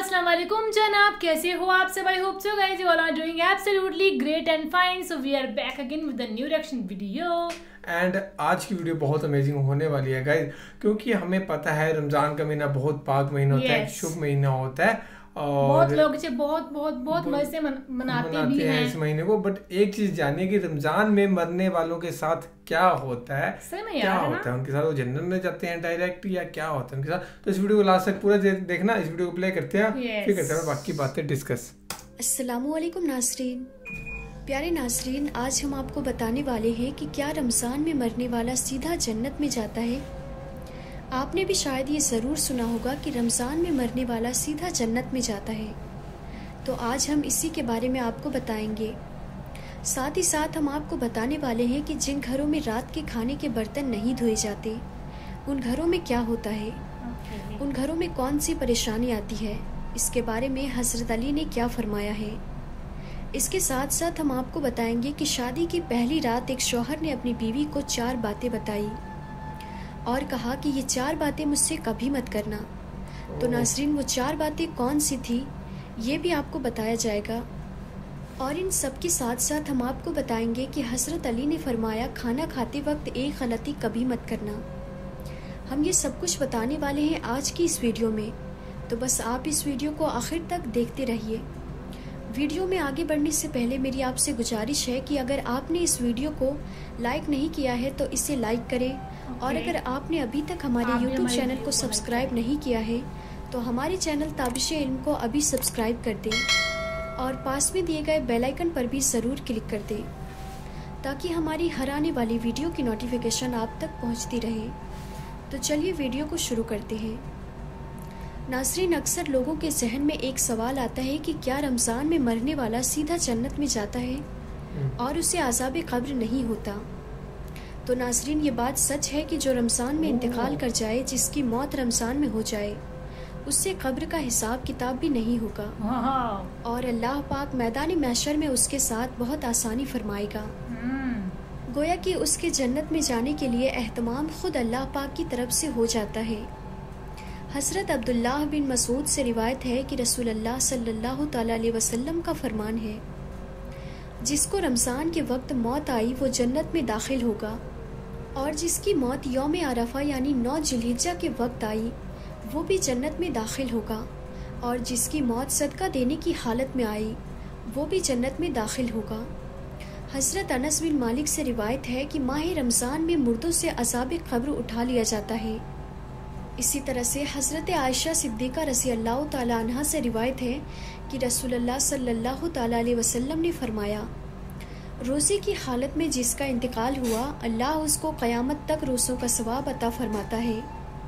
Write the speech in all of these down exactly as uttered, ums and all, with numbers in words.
अस्सलाम वालेकुम जनाब, कैसे हो आप सब? I hope so guys you all are doing absolutely great and fine. So we are back again with a new reaction video. And आज की वीडियो बहुत अमेजिंग होने वाली है गाइस, क्योंकि हमें पता है रमज़ान का महीना बहुत पाक महीना होता है, Yes. शुभ महीना होता है और बहुत लोग इसे बहुत बहुत बहुत मजे से मन, मनाते, मनाते भी हैं हैं इस महीने को. बट एक चीज जानिए कि रमजान में मरने वालों के साथ क्या होता है, सही में क्या यार, है होता ना? है उनके साथ, वो जन्नत में जाते हैं डायरेक्ट या क्या होता है उनके साथ. तो इस वीडियो को लास्ट तक पूरा दे- देखना. इस वीडियो को प्ले करते हैं, Yes. फिर करते हैं बाकी बातें डिस्कस. अस्सलामुअलैकुम नाज़रीन. प्यारे नाज़रीन, आज हम आपको बताने वाले हैं कि क्या रमज़ान में मरने वाला सीधा जन्नत में जाता है. आपने भी शायद ये ज़रूर सुना होगा कि रमज़ान में मरने वाला सीधा जन्नत में जाता है. तो आज हम इसी के बारे में आपको बताएंगे. साथ ही साथ हम आपको बताने वाले हैं कि जिन घरों में रात के खाने के बर्तन नहीं धोए जाते, उन घरों में क्या होता है, उन घरों में कौन सी परेशानी आती है, इसके बारे में हज़रत अली ने क्या फरमाया है. इसके साथ साथ हम आपको बताएंगे कि शादी की पहली रात एक शौहर ने अपनी बीवी को चार बातें बताई और कहा कि ये चार बातें मुझसे कभी मत करना. तो नाज़रीन, वो चार बातें कौन सी थी ये भी आपको बताया जाएगा. और इन सब के साथ साथ हम आपको बताएंगे कि हज़रत अली ने फरमाया खाना खाते वक्त एक गलती कभी मत करना. हम ये सब कुछ बताने वाले हैं आज की इस वीडियो में, तो बस आप इस वीडियो को आखिर तक देखते रहिए. वीडियो में आगे बढ़ने से पहले मेरी आपसे गुजारिश है कि अगर आपने इस वीडियो को लाइक नहीं किया है तो इसे लाइक करें. Okay. और अगर आपने अभी तक हमारे आपने यूट्यूब हमारे चैनल वीडियो को को सब्सक्राइब नहीं किया है तो हमारे चैनल ताबिश इल्म को अभी सब्सक्राइब कर दें और पास में दिए गए बेल आइकन पर भी ज़रूर क्लिक कर दें ताकि हमारी हर आने वाली वीडियो की नोटिफिकेशन आप तक पहुंचती रहे. तो चलिए वीडियो को शुरू करते हैं. नाज़रीन, अक्सर लोगों के जहन में एक सवाल आता है कि क्या रमज़ान में मरने वाला सीधा जन्नत में जाता है और उसे अज़ाब क़ब्र नहीं होता. तो नाज़रीन, ये बात सच है कि जो रमज़ान में इंतकाल कर जाए, जिसकी मौत रमज़ान में हो जाए, उससे कब्र का हिसाब किताब भी नहीं होगा हाँ. और अल्लाह पाक मैदान महशर में उसके साथ बहुत आसानी फरमाएगा. हम्म. गोया कि उसके जन्नत में जाने के लिए एहतमाम खुद अल्लाह पाक की तरफ से हो जाता है. हज़रत अब्दुल्लाह बिन मसूद से रिवायत है कि रसूलुल्लाह सल्लल्लाहु तआला अलैहि वसल्लम का फरमान है, जिसको रमज़ान के वक्त मौत आई वो जन्नत में दाखिल होगा, और जिसकी मौत यौम अरफा यानी नौ जिलहिज्जा के वक्त आई वो भी जन्नत में दाखिल होगा, और जिसकी मौत सदका देने की हालत में आई वो भी जन्नत में दाखिल होगा. हज़रत अनस बिन मालिक से रिवायत है कि माह रमज़ान में मुर्दों से अज़ाब क़ब्र उठा लिया जाता है. इसी तरह से हज़रत आयशा सिद्दीक़ा रज़ी अल्लाह ताला अन्हा से रिवायत है कि रसूलुल्लाह सल्लल्लाहु ताला अलैहि वसल्लम ने फरमाया, रोज़े की हालत में जिसका इंतकाल हुआ अल्लाह उसको क़यामत तक रोज़ों का सवाब अता फरमाता है.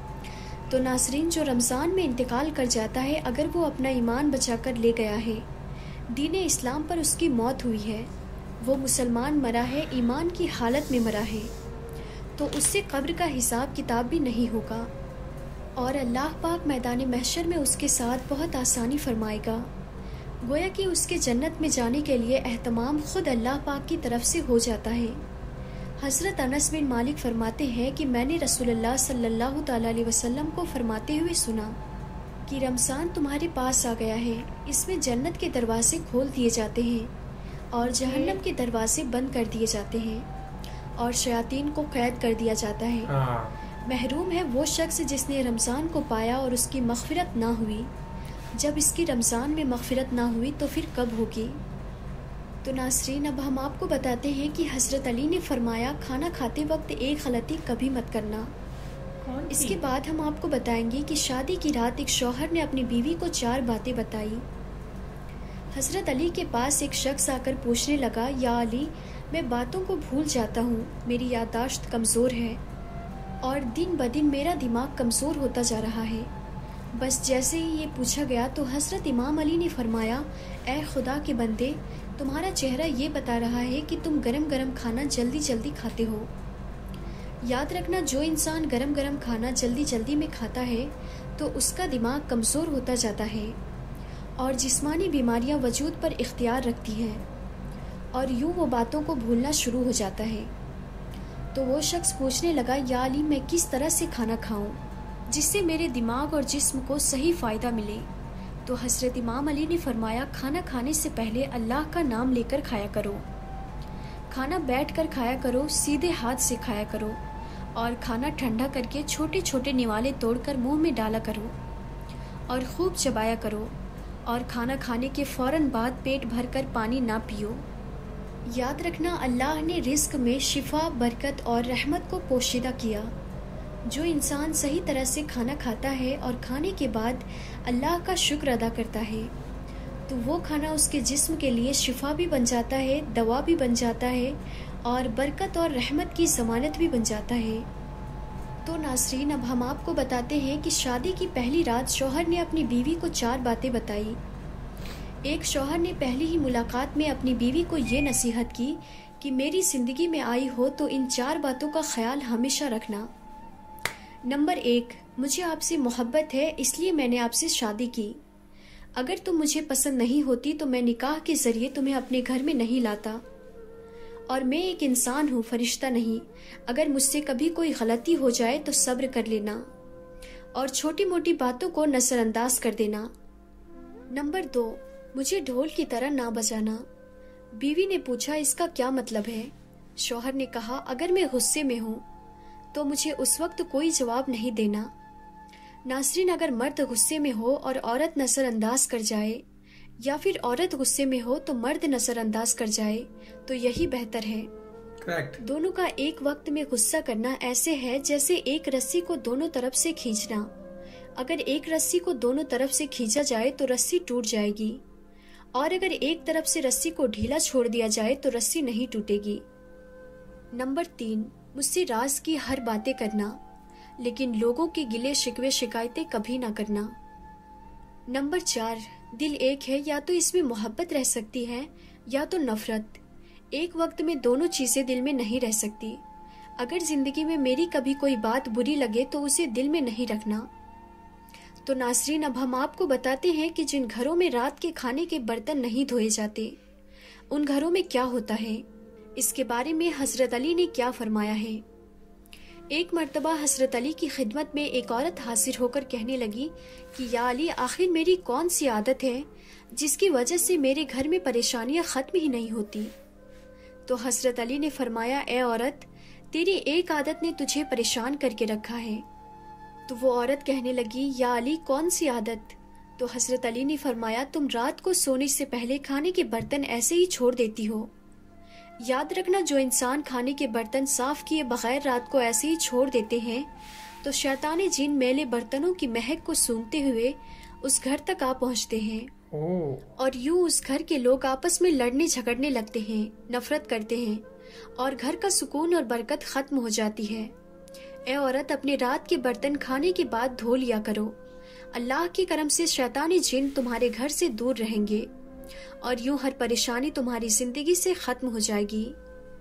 तो नाज़रीन, जो रमज़ान में इंतकाल कर जाता है, अगर वो अपना ईमान बचाकर ले गया है, दीन इस्लाम पर उसकी मौत हुई है, वो मुसलमान मरा है, ईमान की हालत में मरा है, तो उससे कब्र का हिसाब किताब भी नहीं होगा और अल्लाह पाक मैदान महशर में उसके साथ बहुत आसानी फरमाएगा. गोया कि उसके जन्नत में जाने के लिए एहतमाम खुद अल्लाह पाक की तरफ से हो जाता है. हज़रत अनस बिन मालिक फरमाते हैं कि मैंने रसूलुल्लाह सल्लल्लाहु तआला अलैहि वसल्लम को फरमाते हुए सुना कि रमज़ान तुम्हारे पास आ गया है, इसमें जन्नत के दरवाजे खोल दिए जाते हैं और जहन्नम के दरवाजे बंद कर दिए जाते हैं और शयातीन को कैद कर दिया जाता है. हाँ. महरूम है वो शख्स जिसने रमज़ान को पाया और उसकी मग़फ़िरत ना हुई. जब इसकी रमज़ान में मग़फ़िरत ना हुई तो फिर कब होगी. तो नाज़रीन, अब हम आपको बताते हैं कि हज़रत अली ने फरमाया खाना खाते वक्त एक गलती कभी मत करना. कौन सी? इसके बाद हम आपको बताएंगे कि शादी की रात एक शौहर ने अपनी बीवी को चार बातें बताई. हज़रत अली के पास एक शख्स आकर पूछने लगा, या अली, मैं बातों को भूल जाता हूँ, मेरी याददाश्त कमज़ोर है और दिन ब दिन मेरा दिमाग कमज़ोर होता जा रहा है. बस जैसे ही ये पूछा गया तो हज़रत इमाम अली ने फरमाया, ए खुदा के बंदे, तुम्हारा चेहरा ये बता रहा है कि तुम गरम गरम खाना जल्दी जल्दी खाते हो. याद रखना, जो इंसान गरम गरम खाना जल्दी जल्दी में खाता है तो उसका दिमाग कमज़ोर होता जाता है और जिस्मानी बीमारियां वजूद पर इख्तियार रखती हैं और यूँ वो बातों को भूलना शुरू हो जाता है. तो वो शख्स पूछने लगा, या अली, मैं किस तरह से खाना खाऊं जिससे मेरे दिमाग और जिस्म को सही फ़ायदा मिले. تو حضرت امام علی نے فرمایا کھانا کھانے سے پہلے اللہ کا نام لے کر کھایا کرو، کھانا بیٹھ کر کھایا کرو، سیدھے ہاتھ سے کھایا کرو، اور کھانا ٹھنڈا کر کے چھوٹے چھوٹے نوالے توڑ کر منہ میں ڈالا کرو اور خوب چبایا کرو، اور کھانا کھانے کے فوراً بعد پیٹ بھر کر پانی نہ پیو۔ یاد رکھنا اللہ نے رزق میں شفا، برکت اور رحمت کو پوشیدہ کیا۔ جو انسان صحیح طرح سے کھانا کھاتا ہے اور کھانے کے بعد اللہ کا شکر ادا کرتا ہے تو وہ کھانا اس کے جسم کے لیے شفا بھی بن جاتا ہے، دوا بھی بن جاتا ہے، اور برکت اور رحمت کی ضمانت بھی بن جاتا ہے۔ تو ناظرین، اب ہم آپ کو بتاتے ہیں کہ شادی کی پہلی رات شوہر نے اپنی بیوی کو چار باتیں بتائی۔ ایک شوہر نے پہلی ہی ملاقات میں اپنی بیوی کو یہ نصیحت کی کہ میری زندگی میں آئی ہو تو ان چار باتوں کا خیال ہمیشہ رکھنا۔ نمبر ایک، مجھے آپ سے محبت ہے اس لیے میں نے آپ سے شادی کی۔ اگر تم مجھے پسند نہیں ہوتی تو میں نکاح کے ذریعے تمہیں اپنے گھر میں نہیں لاتا، اور میں ایک انسان ہوں، فرشتہ نہیں۔ اگر مجھ سے کبھی کوئی غلطی ہو جائے تو صبر کر لینا اور چھوٹی موٹی باتوں کو نظر انداز کر دینا۔ نمبر دو، مجھے ڈھول کی طرح نہ بجانا۔ بیوی نے پوچھا اس کا کیا مطلب ہے؟ شوہر نے کہا اگر میں غصے میں ہوں تو مجھے اس وقت کوئی جواب نہیں دینا۔ ناظرین، اگر مرد غصے میں ہو اور عورت نظر انداز کر جائے، یا پھر عورت غصے میں ہو تو مرد نظر انداز کر جائے تو یہی بہتر ہے۔ کریکٹ۔ دونوں کا ایک وقت میں غصہ کرنا ایسے ہے جیسے ایک رسی کو دونوں طرف سے کھینچنا۔ اگر ایک رسی کو دونوں طرف سے کھینچا جائے تو رسی ٹوٹ جائے گی، اور اگر ایک طرف سے رسی کو ڈھیلا چھوڑ دیا جائے تو رسی نہیں ٹوٹے گی۔ نمبر تین، مجھ سے راز کی ہر باتیں کرنا لیکن لوگوں کے گلے شکوے شکایتیں کبھی نہ کرنا۔ نمبر چار، دل ایک ہے، یا تو اس میں محبت رہ سکتی ہے یا تو نفرت۔ ایک وقت میں دونوں چیزیں دل میں نہیں رہ سکتی۔ اگر زندگی میں میری کبھی کوئی بات بری لگے تو اسے دل میں نہیں رکھنا۔ تو ناظرین، اب ہم آپ کو بتاتے ہیں کہ جن گھروں میں رات کے کھانے کے برتن نہیں دھوئے جاتے ان گھروں میں کیا ہوتا ہے، اس کے بارے میں حضرت علی نے کیا فرمایا ہے۔ ایک مرتبہ حضرت علی کی خدمت میں ایک عورت حاضر ہو کر کہنے لگی کہ یا علی، آخر میری کون سی عادت ہے جس کی وجہ سے میرے گھر میں پریشانیاں ختم ہی نہیں ہوتی؟ تو حضرت علی نے فرمایا اے عورت، تیری ایک عادت نے تجھے پریشان کر کے رکھا ہے۔ تو وہ عورت کہنے لگی یا علی، کون سی عادت؟ تو حضرت علی نے فرمایا تم رات کو سونے سے پہلے کھانے کے برتن ایسے ہی چھوڑ دیتی ہو۔ یاد رکھنا، جو انسان کھانے کے برتن صاف کیے بغیر رات کو ایسے ہی چھوڑ دیتے ہیں تو شیطان جن میلے برتنوں کی مہک کو سونگتے ہوئے اس گھر تک آ پہنچتے ہیں، اور یوں اس گھر کے لوگ آپس میں لڑنے جھگڑنے لگتے ہیں، نفرت کرتے ہیں، اور گھر کا سکون اور برکت ختم ہو جاتی ہے۔ اے عورت، اپنے رات کے برتن کھانے کے بعد دھو لیا کرو۔ اللہ کے کرم سے شیطانی جن تمہارے گھر سے دور رہیں گے، اور یوں ہر پریشانی تمہاری زندگی سے ختم ہو جائے گی۔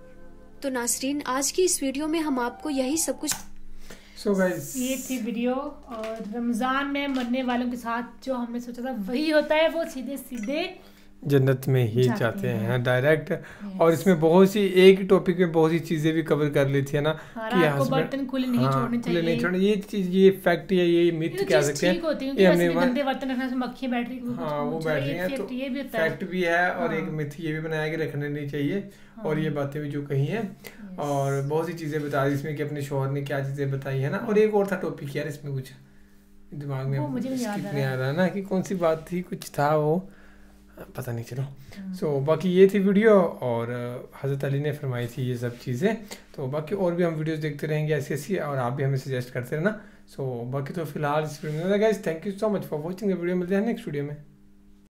تو ناظرین، آج کی اس ویڈیو میں ہم آپ کو یہی سب کچھ سو گائز یہ تھی ویڈیو، اور رمضان میں مرنے والوں کے ساتھ جو ہم نے سوچا تھا وہی ہوتا ہے، وہ سیدھے سیدھے جنت میں ہی جاتے ہیں ڈائریکٹ۔ اور اس میں بہت سی ایک ٹاپک میں بہت سی چیزیں بھی کور کر لی تھی ہے نا، کہ برتن کھلے نہیں چھوڑنے چاہیے، نہیں چھوڑنا، یہ چیز، یہ فیکٹ ہے، یہ میتھ کہہ سکتے ہیں، یہ ہم نے گندے برتن رکھنے سے مکھیاں بیٹھ رہی، ہاں وہ بیٹھ رہی ہیں، تو فیکٹ بھی ہے، اور ایک میتھ یہ بھی بنایا کہ رکھنے نہیں چاہیے، اور یہ باتیں بھی جو کہی ہیں، اور بہت سی چیزیں بتا دی اس میں کہ اپنے شوہر نے کیا چیزیں بتائی ہے نا۔ اور ایک اور تھا ٹاپک یار، اس میں کچھ دماغ میں نہیں آ رہا نا کہ کون سی بات تھی، کچھ تھا وہ پتہ نہیں، چلو۔ سو باقی یہ تھی ویڈیو، اور حضرت علی نے فرمائی تھی یہ سب چیزیں۔ تو باقی اور بھی ہم ویڈیوز دیکھتے رہیں گے ایسی ایسی، اور آپ بھی ہمیں سجیسٹ کرتے رہنا۔ سو باقی تو فی الحال اس ویڈیو میں guys, thank you so much for watching the video, ملتے ہیں نیکسٹ ویڈیو میں۔